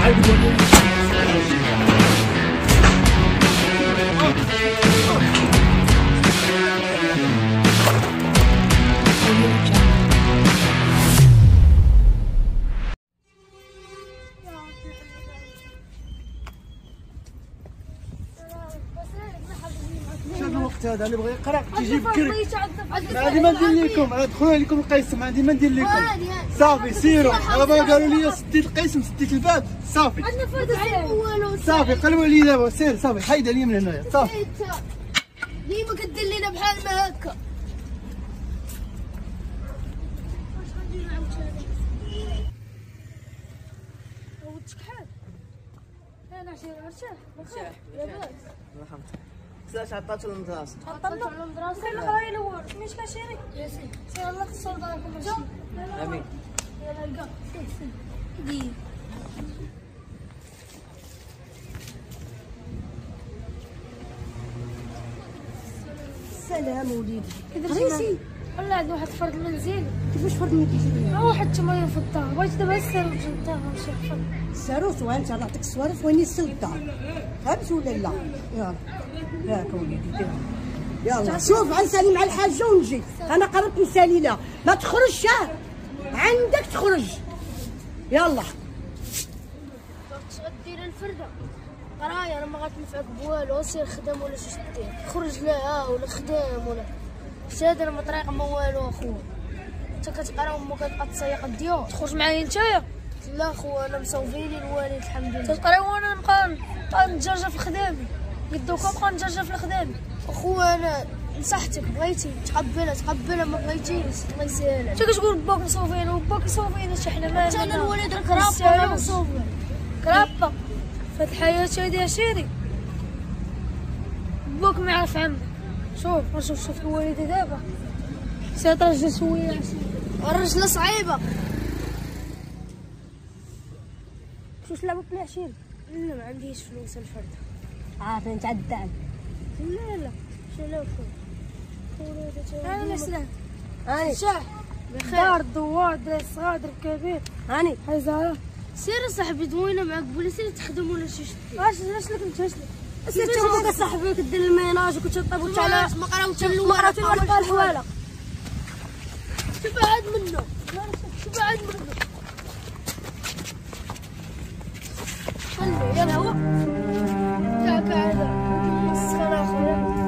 هذا اللي بغى يقرا تيجي بكري. عندي ما ندير لكم، ادخلوا عليكم القسم، عندي ما ندير لكم. صافي سيروا، دابا قالوا لي سديت القسم سديت الباب، صافي صافي قلبوا عليا دابا، سير صافي حيد عليا من هنايا صافي. ديما كدير لينا بحال ما هكا. شحال؟ انا مرتاح لاباس سلاش عطاتو للمدرسة. عطاتو للمدرسة. خلي القراية الأول، مش كاشيري؟ ياسين. سير الله تصور داركم ماشي. آمين. يلا لقى. دير. سلام وليدي. قريتي؟ ولا عندي واحد فرد المنزل. كيفاش فرد ما كيجي؟ واحد التمرين في الدار، بغيت دابا الساروت في الدار نمشي نحفظ. الساروت وانت نعطيك السوارف وين يسل الدار. فهمت ولا لا؟ يلا. ياك وليدي يلا شوف غنسالي مع الحاجه ونجي. انا قربت نسالي لها، ما تخرجش عندك تخرج. يلا. اش غدير الفرده؟ قرايه راه ما غتنفعك بوالو، سير خدام ولا شي دير، خرج لها ولا خدام ولا شادر ما طريق ما والو اخويا. انت كتقرا وما كتبقى تسيق الديور، تخرج معايا نتايا؟ لا خويا انا مصوبيني الوالد الحمد لله. تقرا وانا نبقى نتجرجر في خدامي، دوكا نبقى نتجرجر في خدامي. اخويا انا نصحتك بغيتي تقبلها ما بغيتيش الله يسهلها. انت كتقول باك مصوبين وباك يصوبين شي حنا مالنا. انا الوالد كرابه وانا مصوبين كرابه في هاد الحياه هادي عشيري. باك ما يعرف عمك. شوف الوالده دابا سير ترجل شويه. الرجله صعيبه. شوف لعبوا بلا عشيري. لا ما عنديش فلوس الفرده. عارفه انت عاد الدعم. لا شلاو انا لا سلام. هاني شاه دار الدوار دراري صغار درب كبير. هاني حيزه سير صاحبي دوينا معاك بولي سير تخدم ولا شي شتي. اش لك انت سير تما صاحبي كدير الميناج وكتطيب وتعلى ما قراوش المرأة تورق الحواله. تبعد منه تبعد منه. خلو يلا هو ياك هذا مسخره اخويا.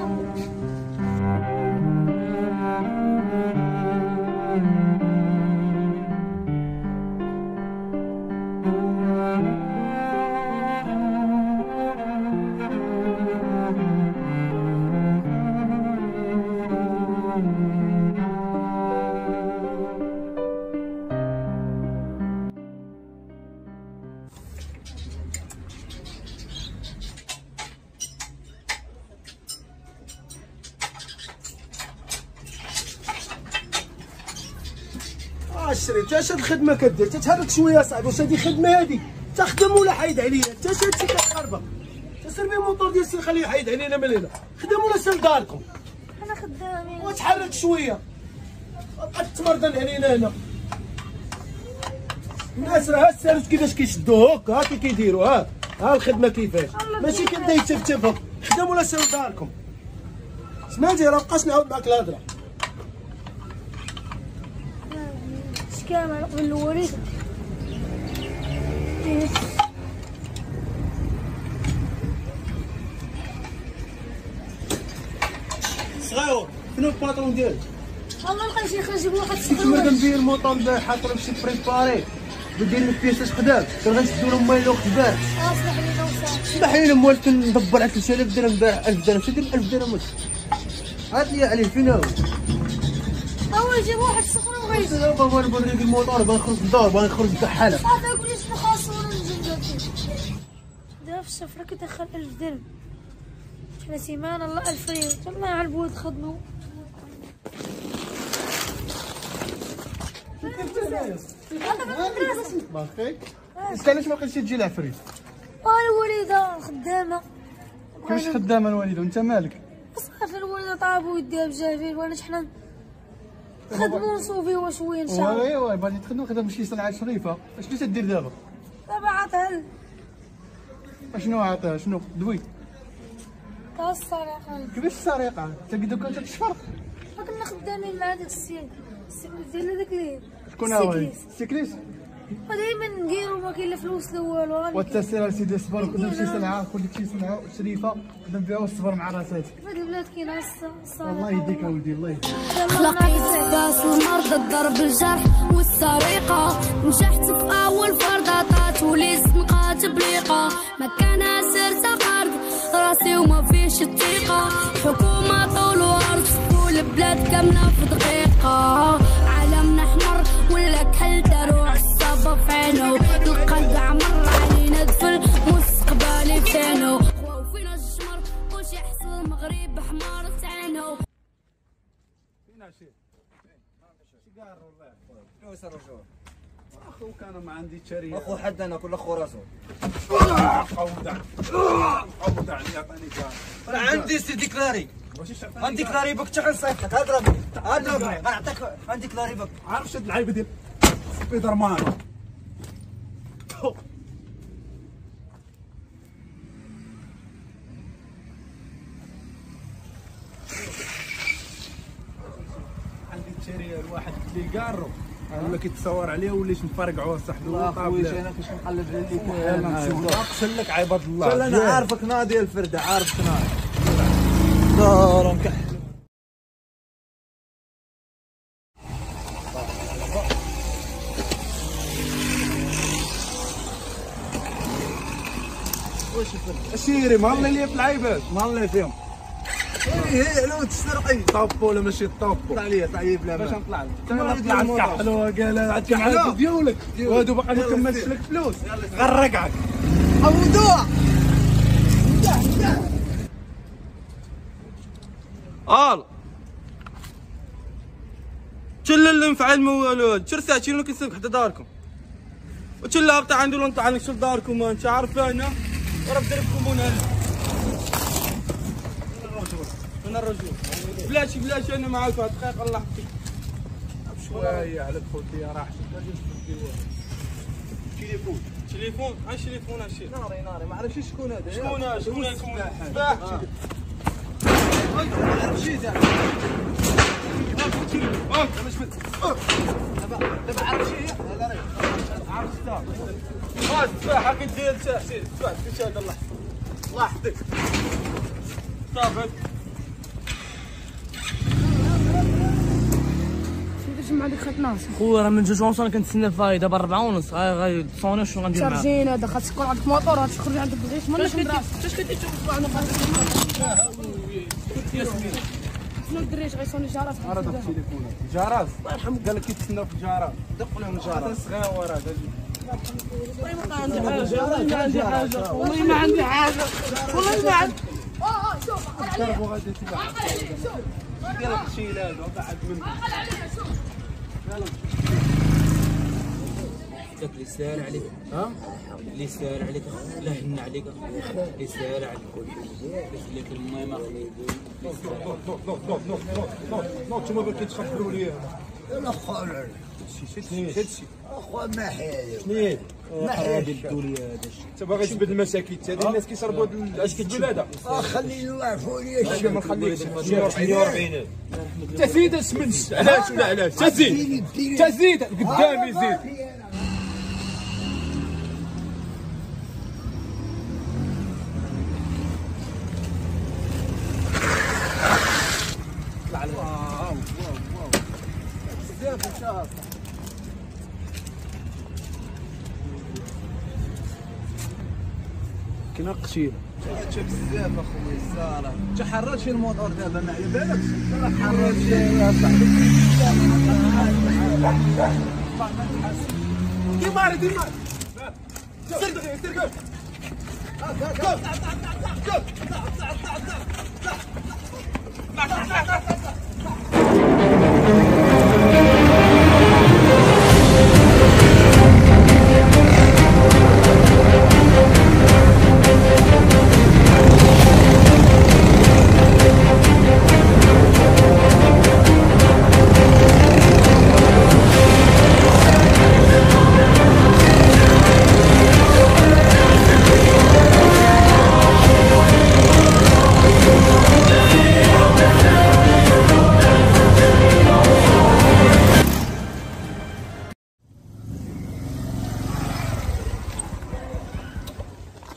شري تا شاد خدمه كدير تتهرك شويه اصاحبي. واش هادي خدمه هادي؟ تخدم ولا حيد عليا؟ تا شاد شي كتخربق تسير بيه الموطور ديال السي خليه يحيد علينا من هنا. خدم ولا سير لداركم. انا خدامين. وتحرك شويه بقى تمرضن علينا هنا. الناس راه السارس كيفاش كيشدوه هكا كي كيديروا. ها الخدمه كيفاش ماشي كيبدا يتفتف. خدم ولا سير لداركم. سمعتي راه مابقاش نعاود معاك الهضره. كامل قبل الوريد. صغير شنو الباطرون ديالك؟ والله لقيت شي خرج بواحد كيما كندير الموطون حاطر بشي بريباري بدير لك بياسات خدام كنغنسدو لهم مايل الوقت البارح. اسمح لي وصافي. اسمح لي موال كندبر على 3000 درهم البارح. 1000 درهم شدير 1000 درهم عاد لي عليه فين هو؟ هو يجيب واحد صخره وغيجي. دابا بغا نوريك الموطور باغي نخرج للدار باغي نخرج كحاله. صافي يقول لي شنو خاص وانا نجي ندير. دابا في السفره كيدخل 1000 درهم. حنا سيمانه الله 1000 ريال. الله على البواد خدموا. باقي انت علاش ما بقيتيش تجي العفريت؟ الوالده خدامه. كيفاش خدامه الوالده وانت مالك؟ صافي الوالده طابو يديها بجافيل وانا حنا نخدمو نصوفيو شويه ان شاء الله. وي باغي تخدم شي صنعه شريفه. اش اللي تدير دابا؟ دابا عاد عطل. شنو عطاه؟ شنو دوي؟ تا السرقة. كيفاش السرقة؟ انت دوكا تشفر؟ كنا خدامين مع داك السيد ديال هذاك شكون هو؟ السيكليس؟ دايما نديرو ما كاين لا فلوس لا والو. والتسير سيدي الصبر خدم شي سلعة خذ لك شي سلعة شريفة خدم بها والصبر مع راساتك. في هاد البلاد كاينه السرقة. الله يهديك اولدي الله يهديك. خلقي باس المرض الضرب الجرح والسرقة نجحت في أول فرضاطات وليت نقات بليقة ما كان سرت قرض راسي وما فيش الثقة حكومة طول وأرض والبلاد كاملة في دقيقة عالمنا حمر ولا كحل دروع الصبا في عينو القلب عمر علينا دفل مستقبلي فينو خوفينا الجمر وش يحصل مغرب حمارة عينو. شنو يصير رجوع؟ اخوك انا ما عندي شريه. اخو حد انا كل اخو راسه. قودع اللي عطاني كان. عندي سي ديكلاري. عندي كلاري بك تشغل صيفطك اضربني غنعطيك عندي كلاري بك. عارف شد اللعيبه ديال سبايدر مان. عندي الشريه الواحد اللي قارو ولا كيتصور عليه وليش نفرقعوه صاحبي. لا خويا انا كنت نقلب على اللي كاين. نقسل لك عباد الله. انا عارفك نادي الفرده عارفك نادي دار مكحل. الشيري ما الله اللي في العيبات ما الله فيهم. هي علوت السرقي طابو ولا ماشي طابو؟ طلع لي بلا باش ما نطلع لك انا نطلع نكحلو قال عندك معاك ديولك وهادو باقي ما كملتش لك فلوس غنرقعك. عودوها تشل اللي نفعل موالود شر ساعتين لو كنسلك حتى داركم وتشل هابطة عندي لو نطلع لك شل داركم انت عارف انا ورب دربكم هنا انا الرجل بلاش انا معاك واحد دقيقة الله يحفظك شويه على خوتي راح تليفون اش تليفون هادشي ناري ما عرفتش شكون هذا. شكون يكون سباح شي زعما دابا عرفت شي هي هذا عرفت سباح هاك دير سباح كيشاد الله يحفظك صافي جمع لك خيط ناصر. خويا راه من 2 ونص انا كنتسنى فاي دابا 4 ونص غيتصوني شنو غندير معاك. شارجين هذا خاص تكون عندك موطور غتخرج عندك بغيت من فاش كدير شنو الدريج غيصوني جارات. راه داك التليفونات جراس الله يرحم قال لك كيتسناو في الجراس دق لهم الجراس. هذا صغير هذا والله ما عندي حاجه والله ما عندي. شوف كربو غادي تباع دير هاد الشيء هذا وبعد منه داك اللي ساهل عليك اللي ساهل عليك لا هن عليك اللي ساهل عليك اللي في الماء نو نتوما باغي كتخبروا لي لا خالع هادشي اخويا ما حياه شنو ما حياه الدوريه هذا الشيء. انت باغي تجبد المساكين هذه الناس كيشربوا اش كتجبد هذا خلي الله يعفو لي ما نخليكش 140 انت زيد اسمنش علاش ولا علاش تزيد قدامي زيد بزاف ان شاء الله. كنا قشيله شوف بزاف اخويا الصراحه انت حرات شي الموتور دابا ما على بالكش حرات شي يا صاحبي ديما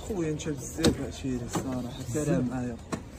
خويا انت بزاف عشيري الصراحه كلام معايا.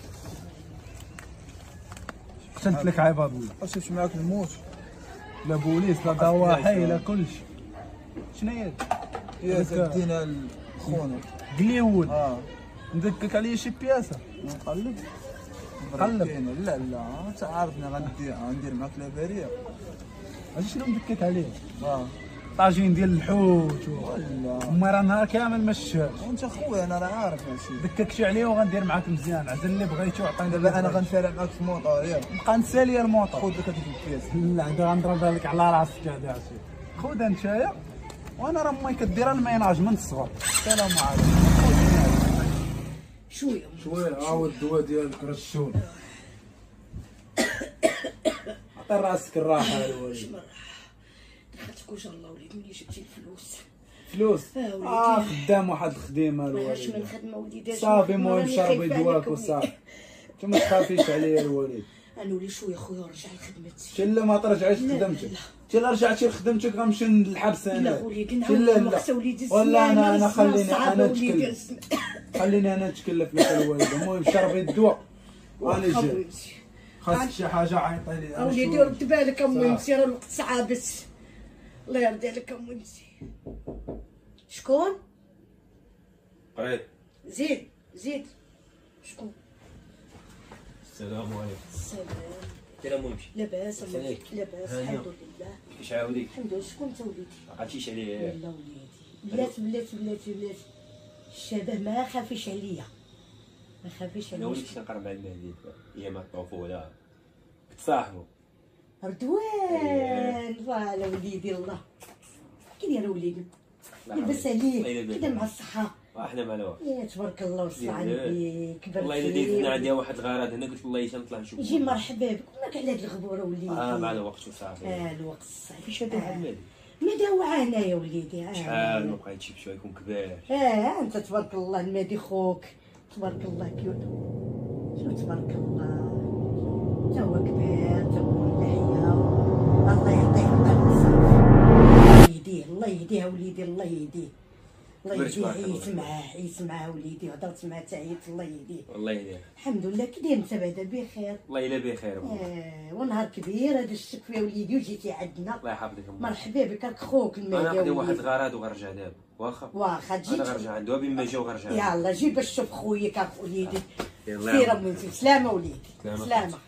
قلت لك عباد الله واش مشى معاك الموت؟ لا بوليس لا ضواحي لا كلشي. شنو هي؟ يا زدينا خونا قليول ندكك عليا شي بياسه نقلب قلب. لا انت عارفني غندير معاك لاباريه. عرفتي شنو مدكك عليه؟ طاجين ديال الحوت ولا ما راه نهار كامل ما شفتش. وانت خويا انا راه عارف هادشي. دككشي عليه وغندير معاك مزيان. عزل اللي بغيتو عطيني. دابا انا غنفارق معاك في الموطور ياك نبقى نسالي الموطور. خذ لك هذيك البياس. لا هذا غنضربها لك على راسك هذا عرفتي. خذها نتايا وانا راه امي كديرها الميناج من الصغر. السلام عليكم. شويه ها الدواء ديالك رشون. عطي راسك الراحه الوالد. دخلتك وجه الله وليدي ملي جبتي الفلوس. فلوس؟ وليدي خدام واحد الخديمه ماهاش الوالد. من خدمه وليدي. صافي المهم شربي دواك وصافي. انت ما تخافيش عليا الوالد. انا ولي شويه خويا ورجع لخدمتي. لا ما ترجعيش لخدمتك. انت الا رجعتي لخدمتك غنمشي للحبس انا. لا وليدي نعاود وليدي ولا انا خليني انا نتكلف لك الوالد. المهم شربي الدواء وانا جاي. خاصك شي حاجه عيطي لي. وليدي رد بالك امي راه الوقت صعابت. الله يرضي عليك امي. شكون؟ زيد شكون؟ السلام عليكم. السلام. كلام ممشي. لاباس لاباس الحمد لله. كيفاش عاوديك؟ الحمد لله. شكون انت وليدي؟ ما عرفتيش عليه. لا وليدي بلاتي الشباب ما خافيش عليا. ما خافيش عليا. انا وليت كنقرا مع المهدي ايام الطفوله كنت صاحبو رضوان. فوالا وليدي الله كي داير وليدي؟ لاباس عليك؟ كي داير مع الصحة؟ احنا مع الوقت. يا تبارك الله وصل عليك. والله الا ديت عندي واحد الغرض هنا قلت والله نطلع نشوف. يجي مرحبا بك مالك على هاد الغبوره وليدي. مع الوقت وصافي. الوقت صافي. كيفاش هذا المهدي؟ مادا هو هنايا وليدي. شحال ما بقيتش بشويه يكون كبار. انت تبارك الله المهدي خوك تبارك الله كيوت. شو تبارك الله تا هو كبير تا هو اللحيه. الله يعطيه القلب صافي. الله يهديه وليدي الله يهديه. الله يهديه. عيت معاه وليدي هضرت معاه تا عيت. الله يهديه. الله يهديه. الحمد لله. كي داير انت بعدا بخير؟ والله الا بخير. ونهار كبير هذا الشك فيه وليدي وجيتي عندنا. الله يحفظك. مرحبا بك راك خوك المهدي. انا نقضي واحد الغرض وغنرجع دابا. واخا تجي. انا غنرجع عنده بما جا وغنرجع. يلا جي باش تشوف خوياك وليدي. سير امونتي. سلامه وليدي. سلامه.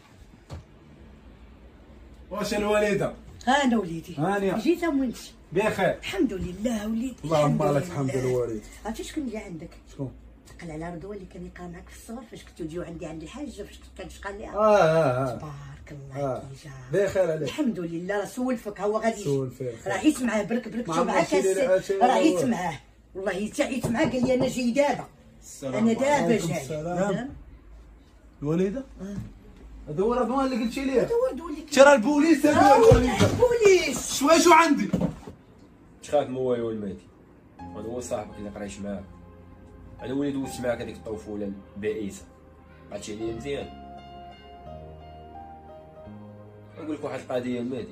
واش الوالده؟ انا وليدي هانيه جيت امونتي بخير الحمد لله وليدي. اللهم لك الحمد الوالد. عرفتي شكون اللي عندك؟ شكون؟ تقل على رضوان اللي كان يقرا معاك في الصغر فاش كنتو تجيو عندي عند الحاجه فاش كنشقى ليها. تبارك الله كي جا. بخير عليك. الحمد لله. راه سولفك هو غادي سول فيه. راه عيت معاه برك شوف معاك راه عيت معاه والله حتى عيت معاه قال لي انا جاي دابا. انا دابا جاي. الوالده؟ هذا هو رضوان اللي قلتي ليه؟ هذا هو رضوان اللي ترى البوليس هذا البوليس. شو عندي؟ تخاف موالي والمهدي. هذا هو صاحبك اللي قريش معاه. انا وليد دوزت معاك هذيك الطفوله البائسه. عرفتي عليا مزيان. نقول لك واحد القضيه المهدي.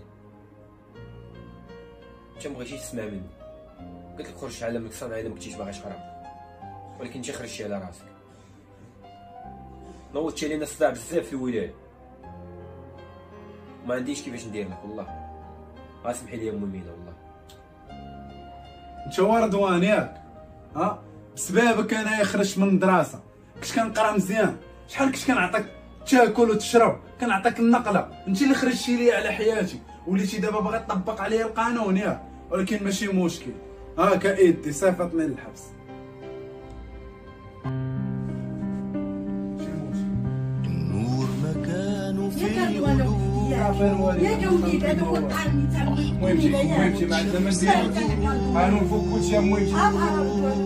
انت مبغيتيش تسمع مني. قلت لك خرج على منك صنع اذا ما كنتيش باغي تقرا. ولكن انت خرجتي على راسك. نوضتي علينا الصداع بزاف في الولايه. ما عنديش كيفاش ندير لك والله. غاسمحي لي امي مينا والله. انت هو رضوان ياك؟ بسببك انايا خرجت من الدراسه. كنت كنقرا مزيان. شحال كنت كنعطيك تاكل وتشرب. كنعطيك النقله. انت اللي خرجتي لي على حياتي. وليتي دابا باغي تطبق عليا القانون ياك. ولكن ماشي مشكل. كايدي صيفط من الحبس. النور مكانه في يا وليد هذا هو القانون تاع المهم ما عندنا ما نديرو. نفك كلشي. المهم